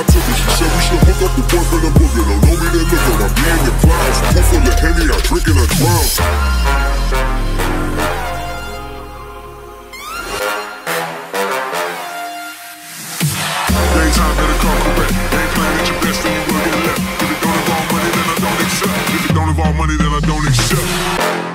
I took her. She said we should hook up, the boyfriend and booger. Don't know me, then look up, I be in the clouds. Pool full of Henny, I drink and I drown. Daytime better come correct. Ain't playing at your best, then you will get left. If it don't involve money, then I don't accept. If it don't involve money, then I don't accept.